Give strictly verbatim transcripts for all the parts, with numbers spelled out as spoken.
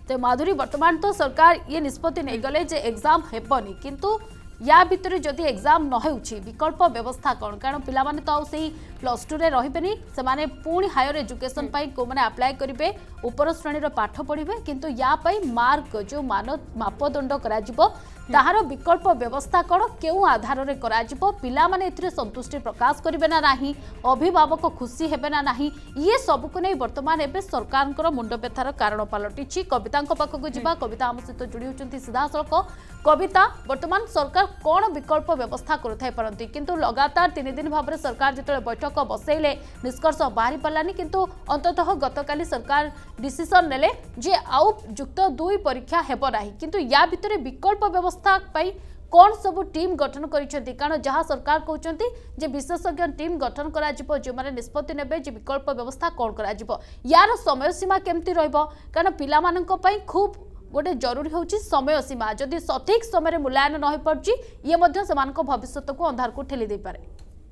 तो माधुरी वर्तमान तो सरकार ये निष्पत्ति नहीं गले जे एग्जाम हेबनी किंतु या भितर जदि एग्जाम न होउछि विकल्प व्यवस्था कौन कारण पिला माने तो आउ प्लस टू रे रहिबेनी से माने पुणी हायर एजुकेशन पाई को माने अप्लाई करिवे ऊपर श्रेणी रो पाठ पढ़िबे किंतु या पाई मार्क जो मान मापदंड करा जिवो ताहार विकल्प व्यवस्था कौन केउ आधार रे करा जिवो पिला माने एथिरे संतुष्टि प्रकाश करिवे ना नाही अभिभावक खुशी हेबे ना नाही ये सब को नै वर्तमान एबे सरकारनकर मुंड व्यथार कारण पलटिछि कविता पाखक जिबा कविता आम सहित जोड़ी होचंती सीधा सड़क कविता वर्तमान सरकार कौन विकल्प व्यवस्था करुथाई पारंती किंतु लगातार तीन दिन भाव सरकार जिते बैठक बसैले निष्कर्ष बाहरी पारानी किंतु अंततः गतकाली सरकार डिसीजन नेले जे आउ युक्त दुई परीक्षा हेबो नाही किंतु या भितरे विकल्प व्यवस्था पाई कौन सब टीम गठन करिसेंती कारण जहां सरकार कहउचंती जे विशेषज्ञ टीम गठन करा जिवो जे माने निष्पत्ति नेबे जे विकल्प व्यवस्था कौन करा जिवो यार समय सीमा केमती रहइबो कारण पिला मानक पई खूब गोटे जरूरी होची समय सीमा जदि सठिक समय मूल्यांकन न हो पार्ची ये मध्य सेमानक भविष्य को अंधार को ठेली दे पारे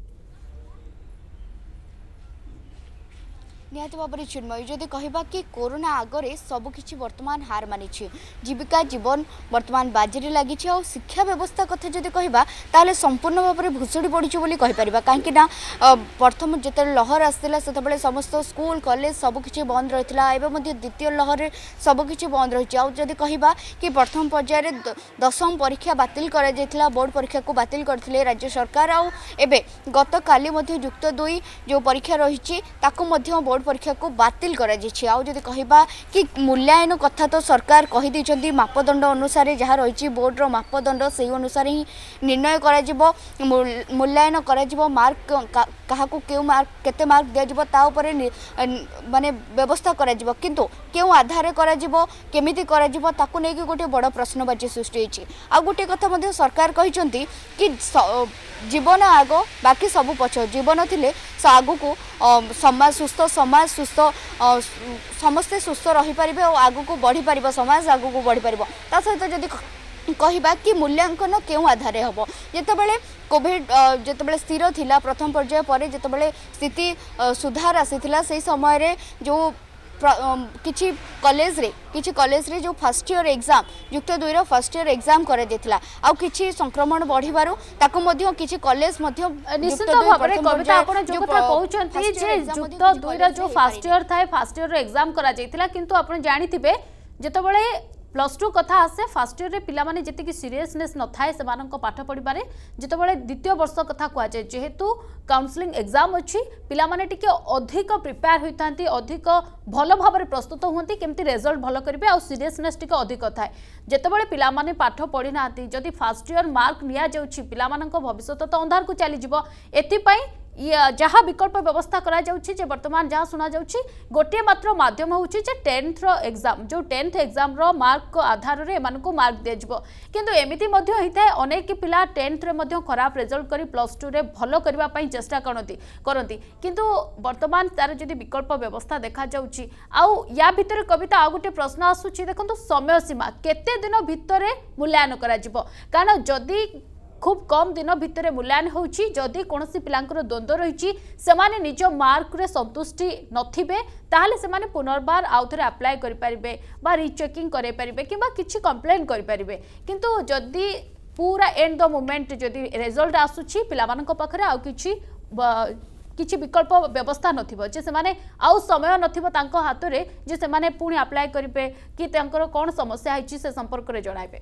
निहत भाव में चिन्मय जदि कहबा कि कोरोना आगरे सबकिछि वर्तमान हार मानी जीविका जीवन वर्तमान बाजी लगी शिक्षा व्यवस्था कथा जदि कहबा ताले संपूर्ण भाव में भुसुड़ी पड़ी बोली कहि परिबा काहेकि ना प्रथम जेते लहर आसला सेतबेले समस्त स्कूल कॉलेज सबकिछि बंद रहितला एबे मध्ये द्वितीय लहर सबकिछि बंद रहिछि आ जदि कहबा कि प्रथम पर्याय दशम परीक्षा बातिल करा जायतिला बोर्ड परीक्षा को बातिल करथिले राज्य सरकार आ एबे गत काली मध्ये युक्त दुई जो परीक्षा रहिछि ताको मध्ये बोर्ड परीक्षा को बातिल करा जायछि आ जदि कहबा कि मूल्यांकन कथा तो सरकार कहि दैछन्ती मापदंड अनुसार जहाँ रही बोर्ड रो मापदंड से अनुसार ही निर्णय करा जिवो मूल्यांकन करा जिवो मार्क कहा को केउ मार्क केते मार्क दिया जिवो ता ऊपर माने व्यवस्था करा जिवो किंतु केउ आधार करा जिवो केमिति करा जिवो ताकू नै कि गोटे बड़ प्रश्नवाची सृष्टि होइछि आ गोटे कथा मध्ये सरकार कहिसन्ती कि जीवन आग बाकी सब पछ जीवन थिले आगु को समाज सुस्थ समाज सुस्थ समस्ते सुस्थ रही पारिबे और आगु को बढ़ी पारिबो समाज आगु को बढ़ी पारिबो ता सहित जदि कहबा कि मूल्यांकन केउ आधार हम जितेबाला कोविड जितेबाला स्थिर थिला प्रथम पर्याय पर जितेबाला स्थिति सुधार आसीथिला से समय रे जो किछि कॉलेज रे किछि कॉलेज रे जो फर्स्ट ईयर एग्जाम युक्त दुई रो फर्स्ट ईयर एग्जाम करे देथिला आ किछि संक्रमण बढ़िबारो ताको मध्ये किछि कॉलेज मध्ये निश्चित भाव रे कविता आपण जो कथा कहउचंती जे युक्त दुई रो जो फर्स्ट ईयर थाए फर्स्ट ईयर रो एग्जाम करा जायतिला किंतु आपण जानिथिबे जेतबेले प्लस टू कथा आसे फर्स्ट ईयर रे पिला माने जति कि सीरियसनेस न थाए सेमानक पाठ पढिबारे जेतबेले द्वितीय वर्ष कथा कुआ जाय जेहेतु काउंसलिंग एग्जाम अछि पिला माने टिके अधिक प्रिपेयर होइतांती अधिक भलो भाव में प्रस्तुत होंती केमती रिजल्ट भलो करिवे आ सीरियसनेस टिके अधिक थाए जेतबेले पिला माने पाठ पढि नाती जदि फर्स्ट ईयर मार्क निया जाउछि पिला मानक भविष्य तो अंधार को चली जिवो एति पई जहाँ विकल्प व्यवस्था करा जाउछि जे वर्तमान जहाँ सुना जाउछि गोटे मात्र माध्यम होउछि जे टेंथ रो एग्जाम जो टेंथ एग्जाम रो मार्क को आधार रे एमान को मार्क दे जिवो किंतु एमिति मध्ये होइताय अनेक पिला टेंथ रे मध्ये खराब रिजल्ट करी प्लस टू रे भलो करबा पई चेष्टा करनती करनती किंतु वर्तमान तार जदि विकल्प व्यवस्था देखा जाउछि आउ या भितर कविता आ गोटे प्रश्न आसुछि देखंतु समय सीमा केते दिन भितर मूल्यांकन करा जिवो कारण जदि खूब कम दिन भितर मूल्यांकन होउछि जदि कोनोसी पिलांकर द्वंद्व रहिछि सेमाने निज मार्क रे संतुष्टि नथिबे ताहाले सेमाने पुनर्बार आउथरे अप्लाई करि परिबे बा रीचेकिंग करि परिबे किबा किछि कंप्लेन करि परिबे किंतु जदि पूरा एंड द मोमेंट जदि रिजल्ट आसुछि पिला मानक पाखरे आउ किछि किछि विकल्प व्यवस्था नथिबो जे सेमाने आउ समय नथिबो तांको हातरे जे सेमाने पुणी अप्लाई करिबे कि तांकर कोन समस्या हिछि से संपर्क रे जणाइबे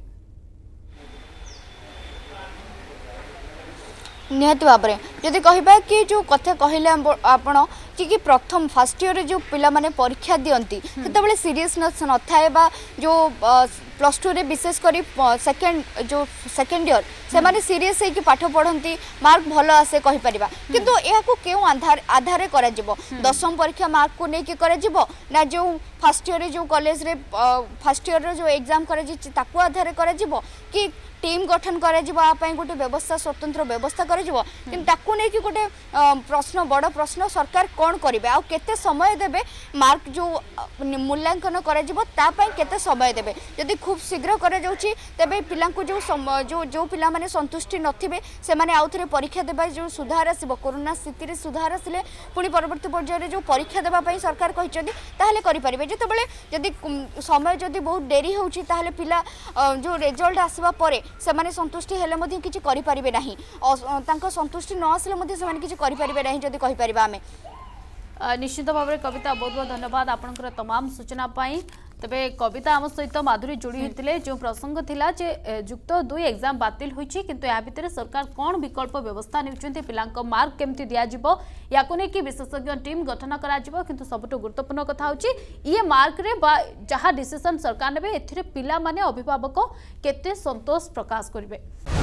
निहत भाव में जदि कहबा कि जो कथा कहले आपण कि कि प्रथम फर्स्ट ईयर जो पिला माने परीक्षा दियंती सेतबेले सीरियसनेस न थाए बा जो प्लस टू रे विशेष करी सेकंड जो सेकंड ईयर से माने सीरियस है कि पाठ पढ़ंती मार्क भलो आसे कहि परिबा किंतु एहा को केउ आधार आधारे करा जिवो दशम परीक्षा मार्क को नै कि करा जिवो ना जो फर्स्ट ईयर जो कॉलेज रे फर्स्ट ईयर रो जो एग्जाम करा जी ताको आधारे करा जिवो कि टीम गठन करा जिवो आ पई गोटे व्यवस्था स्वतंत्र व्यवस्था करा जिवो किंतु ताको नै कि गोटे प्रश्न बड़ प्रश्न सरकार कौन करेंगे आउ केते समय देबे मार्क जो मूल्यांकन करा जिवो ता पई केते समय देबे जदि खूब शीघ्र करा जाउची तबे पिला को जो जो जो पिला माने संतुष्टि नथिबे से माने आउ थरे परीक्षा देबा जो सुधार आसीबो कोरोना स्थिति रे सुधार आसिले पुनी परवर्ती पर्याय रे जो परीक्षा देबा पई सरकार कहिसथि ताहले करि परिबे जेतेबेले जदि समय जदि बहुत डेरी होउची ताहले पिला जो रिजल्ट आसीबा परे से माने संतुष्टि हेले मध्ये किछि करि परिबे नाही तांको संतुष्टि न आसले मध्ये से माने किछि करि परिबे नाही जदि कहि परिबा हमें निश्चित भाव में कविता बहुत बहुत धन्यवाद आपनकर तमाम सूचना पाई तबे कविता आम सहित माधुरी जोड़ी होते जो प्रसंग थिला जे युक्त दुई एग्जाम बातिल होइछि किंतु या भितर सरकार कौन विकल्प व्यवस्था नेउछन्ते पिलांको मार्क केमती दिया जिवो याको ने कि विशेषज्ञ टीम गठन करा जिवो किंतु सबटो गुरुत्वपूर्ण कथा होछि ये मार्क रे बा जहा डिसीजन सरकार नेबे एथिरे पिला माने अभिभावक केते संतोष प्रकाश करिवे।